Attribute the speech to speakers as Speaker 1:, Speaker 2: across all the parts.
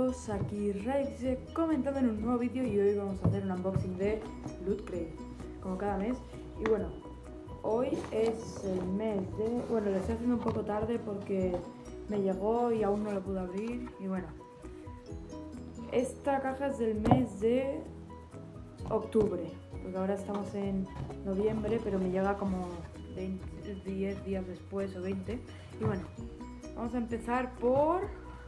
Speaker 1: chicos, aquí Raix comentando en un nuevo vídeo y hoy vamos a hacer un unboxing de Loot Crate, como cada mes. Y bueno, hoy es el mes de... Bueno, lo estoy haciendo un poco tarde porque me llegó y aún no lo pude abrir. Y bueno, esta caja es del mes de octubre, porque ahora estamos en noviembre, pero me llega como 10 días después o 20. Y bueno, vamos a empezar por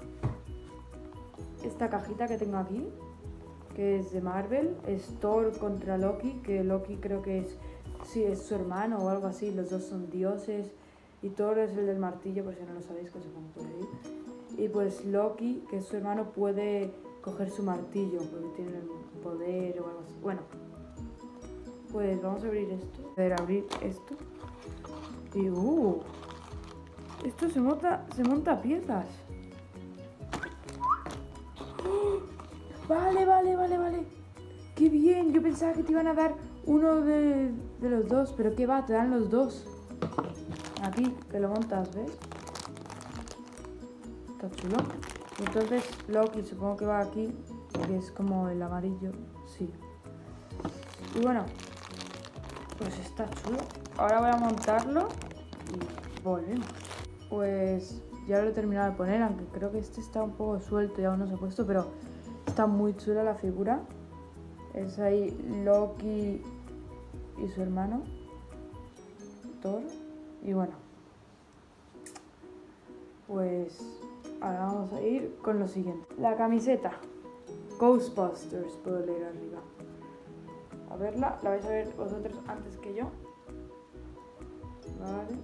Speaker 1: esta cajita que tengo aquí, que es de Marvel. Es Thor contra Loki, que Loki creo que es su hermano o algo así, los dos son dioses, y Thor es el del martillo, por si no lo sabéis, que se pone por ahí. Y pues Loki, que es su hermano, puede coger su martillo, porque tiene el poder o algo así. Bueno, pues vamos a abrir esto. A ver, abrir esto. Y esto se monta a piezas. ¡Oh! Vale. ¡Qué bien! Yo pensaba que te iban a dar uno de los dos, pero ¿qué va? Te dan los dos. Aquí, que lo montas, ¿ves? Está chulo. Entonces Loki supongo que va aquí, que es como el amarillo. Sí. Y bueno, pues está chulo. Ahora voy a montarlo y volvemos. Pues ya lo he terminado de poner, aunque creo que este está un poco suelto y aún no se ha puesto, pero está muy chula la figura. Es ahí Loki y su hermano Thor. Y bueno, pues ahora vamos a ir con lo siguiente. La camiseta Ghostbusters, puedo leer arriba. A verla, la vais a ver vosotros antes que yo. Vale.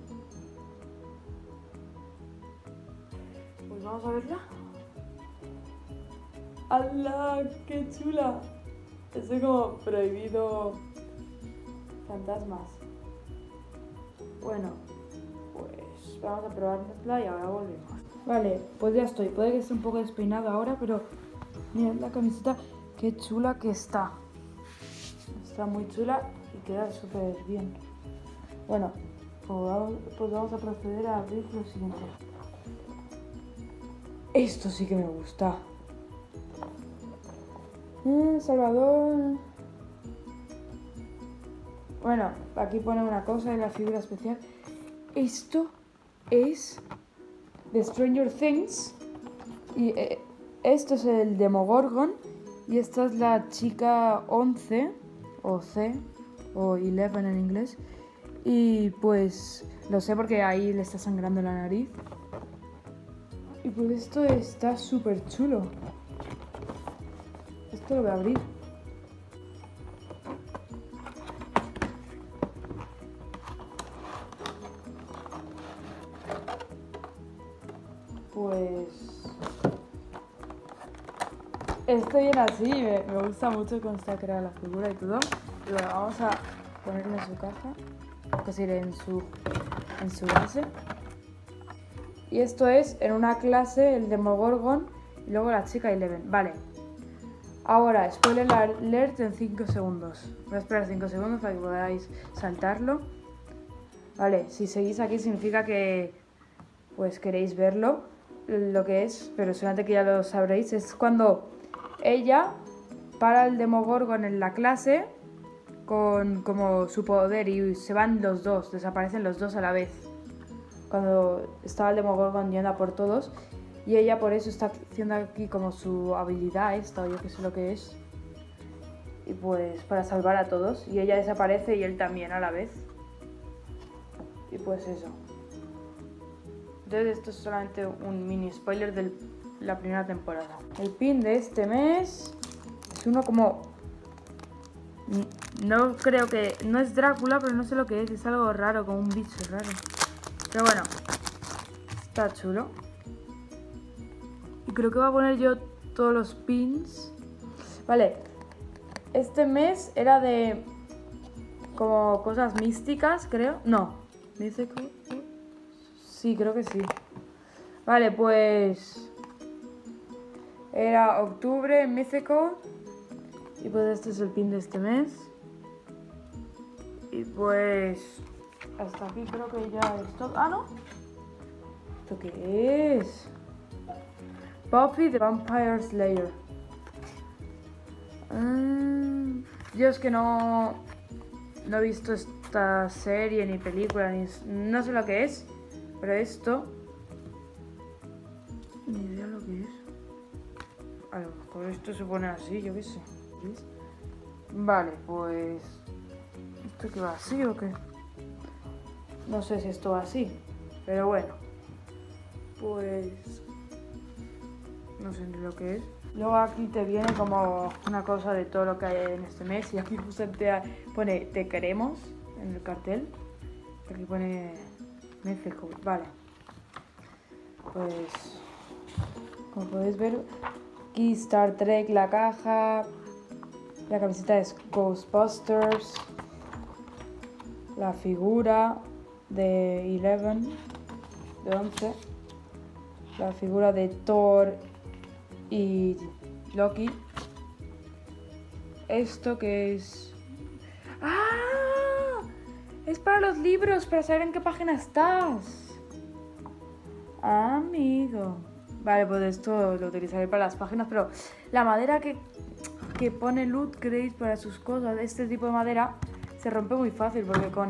Speaker 1: Pues vamos a verla. ¡Hala! ¡Qué chula! Estoy como prohibido fantasmas. Bueno, pues vamos a probarla y ahora volvemos. Vale, pues ya estoy. Puede que esté un poco despeinado ahora, pero mirad la camiseta, qué chula que está. Está muy chula y queda súper bien. Bueno, pues vamos a proceder a abrir lo siguiente. Esto sí que me gusta. Salvador. Bueno, aquí pone una cosa de la figura especial. Esto es de Stranger Things. Y esto es el Demogorgon. Y esta es la chica 11, o C, o 11 en inglés. Y pues lo sé porque ahí le está sangrando la nariz. Y pues esto está súper chulo. Esto lo voy a abrir. Pues esto viene así, me gusta mucho cómo está creada la figura y todo. Y bueno, vamos a ponerle en su caja, que sería en su base. Y esto es en una clase el Demogorgon y luego la chica 11. Vale. Ahora, spoiler alert en 5 segundos. Voy a esperar 5 segundos para que podáis saltarlo. Vale, si seguís aquí significa que pues queréis verlo, lo que es, pero solamente que ya lo sabréis. Es cuando ella para el Demogorgon en la clase con como su poder y se van los dos, desaparecen los dos a la vez. Cuando estaba el Demogorgon yendo a por todos. Y ella por eso está haciendo aquí como su habilidad esta, o yo que sé lo que es. Y pues para salvar a todos. Y ella desaparece y él también a la vez. Y pues eso. Entonces esto es solamente un mini spoiler de la primera temporada. El pin de este mes es uno como... No creo que... No es Drácula, pero no sé lo que es algo raro, como un bicho raro. Pero bueno, está chulo. Y creo que voy a poner yo todos los pins. Vale, este mes era de como cosas místicas, creo. No, místico. Sí, creo que sí. Vale, pues era octubre, Mythical. Y pues este es el pin de este mes. Y pues hasta aquí creo que ya es todo. Ah, ¿no? ¿Esto qué es? Buffy the Vampire Slayer. Yo es que no he visto esta serie, ni película, no sé lo que es. Pero esto... Ni idea lo que es. A lo mejor esto se pone así, yo qué sé. ¿Ves? Vale, pues... ¿Esto qué va así o qué? No sé si esto va así, pero bueno. Pues... no sé ni lo que es. Luego aquí te viene como una cosa de todo lo que hay en este mes. Y aquí justamente pone te queremos en el cartel. Aquí pone México. Vale. Pues... como podéis ver, aquí Star Trek, la caja. La camiseta es Ghostbusters. La figura de 11. La figura de Thor y Loki. Esto que es... ¡Ah! Es para los libros, para saber en qué página estás. Amigo. Vale, pues esto lo utilizaré para las páginas, pero la madera que pone Loot Crate para sus cosas, este tipo de madera, se rompe muy fácil porque con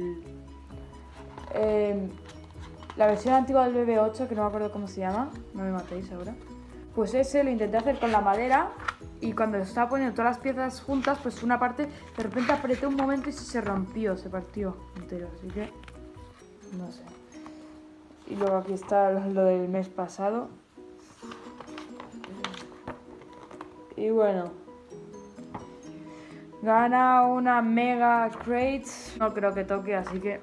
Speaker 1: la versión antigua del BB8, que no me acuerdo cómo se llama, no me matéis ahora, pues ese lo intenté hacer con la madera y cuando estaba poniendo todas las piezas juntas, pues una parte de repente apreté un momento y se rompió, se partió entero, así que no sé. Y luego aquí está lo del mes pasado. Y bueno, gana una Mega Crate. No creo que toque, así que...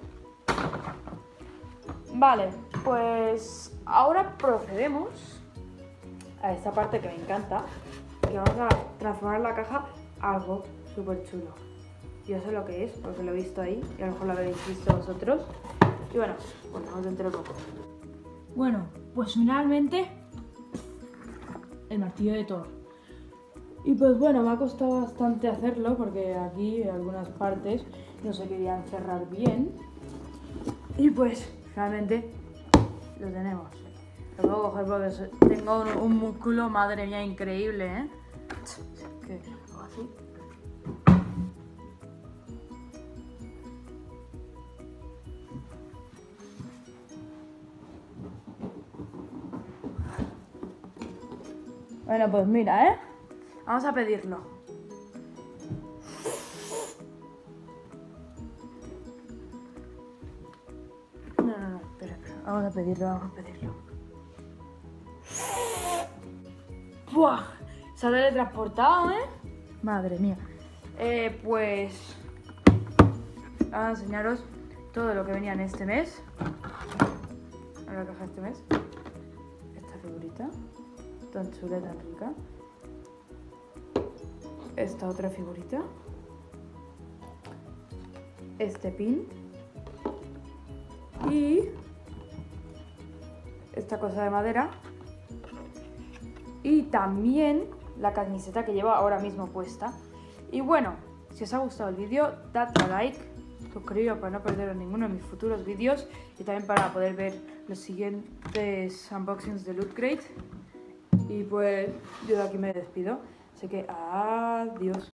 Speaker 1: Vale, pues ahora procedemos a esta parte que me encanta. Que vamos a transformar la caja a algo súper chulo. Yo sé lo que es, porque lo he visto ahí. Y a lo mejor lo habéis visto vosotros. Y bueno, pues vamos dentro de poco. Bueno, pues finalmente el martillo de Thor. Y pues bueno, me ha costado bastante hacerlo porque aquí en algunas partes no se querían cerrar bien. Y pues finalmente lo tenemos. Lo puedo coger porque tengo un músculo, madre mía, increíble, ¿eh? Que hago así. Bueno, pues mira, ¿eh? Vamos a pedirlo. No, espera. Vamos a pedirlo. ¡Buah! Se ha teletransportado, ¿eh? Madre mía. Pues... vamos a enseñaros todo lo que venía en este mes. En la caja de este mes. Esta figurita. Tan chula, tan rica. Esta otra figurita. Este pin. Y esta cosa de madera. Y también la camiseta que llevo ahora mismo puesta. Y bueno, si os ha gustado el vídeo, dadle a like, suscribiros para no perderos ninguno de mis futuros vídeos y también para poder ver los siguientes unboxings de Loot Crate. Y pues yo de aquí me despido, así que adiós.